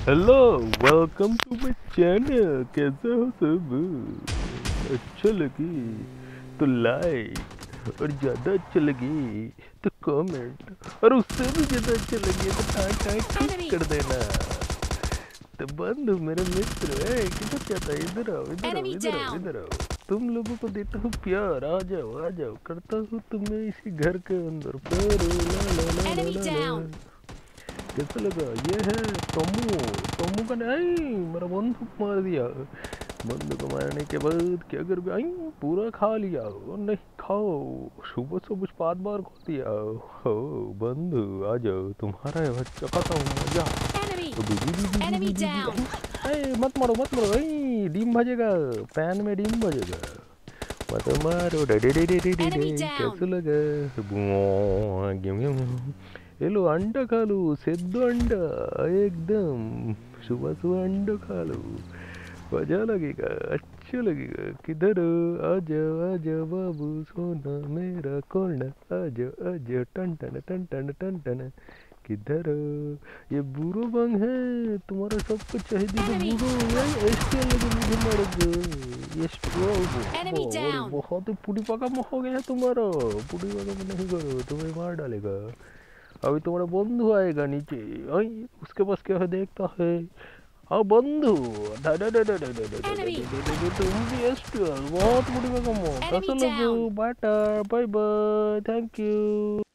Hello, welcome to my channel. कैसे हो सब? अच्छा लगे तो लाइक, और ज़्यादा अच्छा लगे तो कमेंट, और उससे भी ज़्यादा अच्छा लगे तो टाइप कर देना। तो बंधु मेरे मित्र है, किधर जाता है? इधर आओ, इधर आओ, इधर आओ, इधर आओ। तुम लोगों को देता हूँ प्यार, आ जाओ आ जाओ। करता हूँ तुम्हें इसी घर के अंदर प्यार। ला ला ला ला ला। कैसा लगा? ये है टोमू। टोमू का नहीं, मेरा बंदूक मार दिया। बंदूक को मारने के बाद क्या कर गया? पूरा खा लिया। और नहीं खाओ, सुबह सुबह पाँच बार खा दिया। हो बंधु, आ जाओ, तुम्हारा बच्चा खाता हूँ मजा। मत मारो मत मारो, डीम बजेगा, पैन में डीम बजेगा। मत मारो। कैसे लगा? ये लो अंडा खा लो, सेद्धो अंडा एकदम। सुबह सुबह अंडा खा लो, मजा लगेगा, अच्छा लगेगा। किधर हो? आ जाओ बाबू सोना मेरा कोना, आ जाओ टन टन टन टन टन टन। किधर हो? ये बुरो बंग है, तुम्हारा सब कुछ चाहिए। बुरो एसटीएल लगे मुझे मर गए। ये बहुत ही पुड़ी पका हो गया तुम्हारा। पुड़ी पका में नहीं करो, तुम्हें मार डालेगा। अभी तुम्हारा बंधु आएगा नीचे। उसके पास क्या है देखता है। हाँ बंधु, तुम भी एसटीएल बहुत बुरी कम हो। कैसे लोगो? बाटा, बाय बाय, थैंक यू।